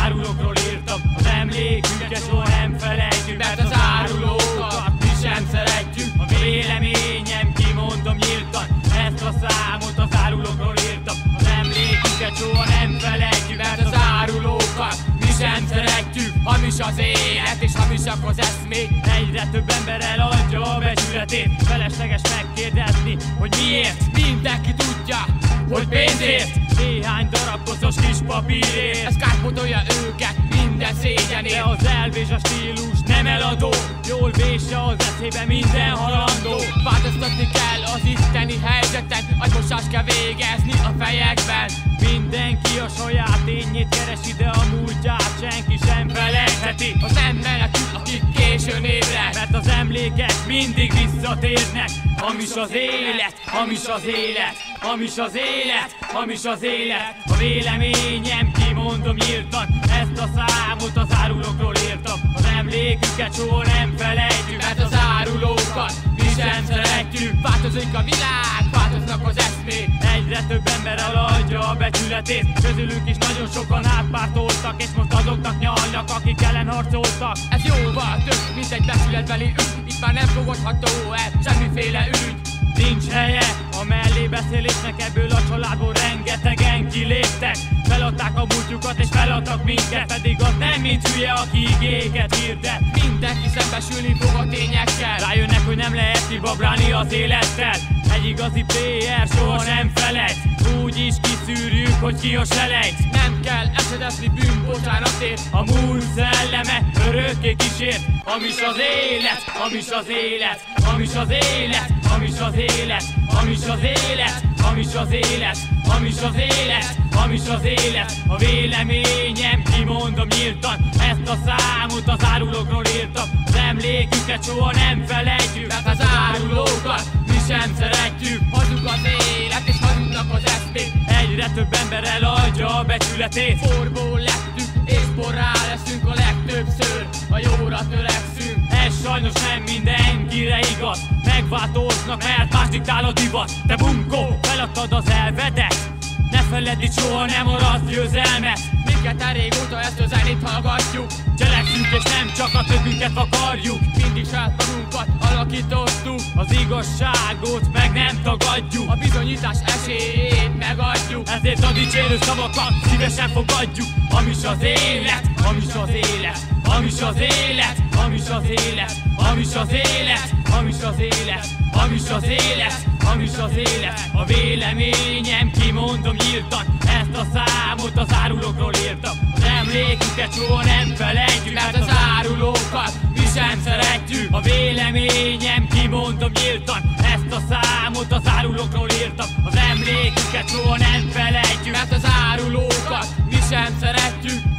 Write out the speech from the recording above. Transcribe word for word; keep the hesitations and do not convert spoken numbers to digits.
árulókról írtam. Az emlékünket soha nem felejtjük, mert az árulókat mi sem szeretjük. A véleményem, kimondom nyíltan, ezt a számot az árulókról írtam. Az emlékünket soha nem felejtjük, mert az árulókat mi sem szeretjük. Hamis az élet és hamisak az eszmék, egyre több ember eladja a becsületét. Felesleges megkérdezni, hogy miért. Mindenki tudja, hogy pénzért, néhány darab koszos kis papírért. Ez kárpótolja őket minden szégyenért. De az elv és a stílus nem eladó, jól vésse az eszébe minden halandó. Változtatni kell az isteni helyzeten, agymosást kell végezni a fejekben. Mindenki a saját tényét keresi, de a múltját senki sem felejtheti. Az emberek, akik későn ébred, mert az emlékek mindig visszatérnek. Hamis az élet, hamis az élet, hamis az élet, hamis az élet. A véleményem, kimondom nyíltan, ezt a számot az árulókról írtam. Az emléküket soha nem felejtjük, mert az árulókat mi sem szeretjük. Változik a világ, változnak az eszmék, egyre több ember eladja a becsületét. Közülünk is nagyon sokan átpártoltak, és most azoknak nyalnak, akik ellen harcoltak. Ez jóval több, mint egy becsületbeli ügy, itt már nem fogadható el semmiféle ügy. Nincs helye a mellébeszélésnek, ebből a családból rengetegen kiléptek. Feladták a múltjukat és feladtak minket, pedig az nem mint hülye, aki igéket hirdet. Mindenki szembesülni fog a tényekkel, rájönnek, hogy nem lehet kibabrálni az élettel. Egy igazi player soha nem felejt, úgy is kiszűrjük, hogy ki a selejt. Nem kell esedezni bűnbocsánatért, a múlt szelleme örökké kísért. Hamis az élet, hamis az élet, hamis az élet, hamis az élet, hamis az élet, hamis az élet, hamis az élet, hamis az élet. A véleményem, kimondom nyíltan, ezt a számot az árulókról írtam. Az emléküket soha nem felejtjük, mert az árulókat mi sem szeretjük. Hazug az élet és hazudnak az eszmék, egyre több ember eladja a becsületét. Porból lettünk és porrá leszünk a legtöbbször, a jóra törekszünk. Ez sajnos nem mindenkire igaz, megváltoznak, mert más diktál a divat. Te bunkó, feladtad az elvedet, ne feledd, itt soha nem maradsz győzelmet. Minket már régóta ezt a zenét hallgatjuk, cselekszünk és nem csak a többünket akarjuk. Mindig saját magunkat alakítottuk, az igazságot meg nem tagadjuk, a bizonyítás esélyét megadjuk. Ezért a dicsérő szavakat szívesen fogadjuk. Hamis az élet, hamis az élet, hamis az élet, hamis az élet, hamis az élet, hamis az élet, hamis az élet, hamis az élet. A véleményem, kimondom nyíltan, ezt a számot az árulókról írtam. Az emléküket soha nem felejtjük, mert az árulókat mi sem szeretjük. A véleményem, kimondom nyíltan, ezt a számot az árulókról írtam. Az emléküket soha nem felejtjük, mert az árulókat mi sem szeretjük.